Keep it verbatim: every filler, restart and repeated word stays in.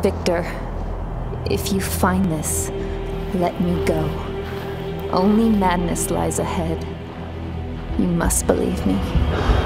Victor, if you find this, let me go. Only madness lies ahead. You must believe me.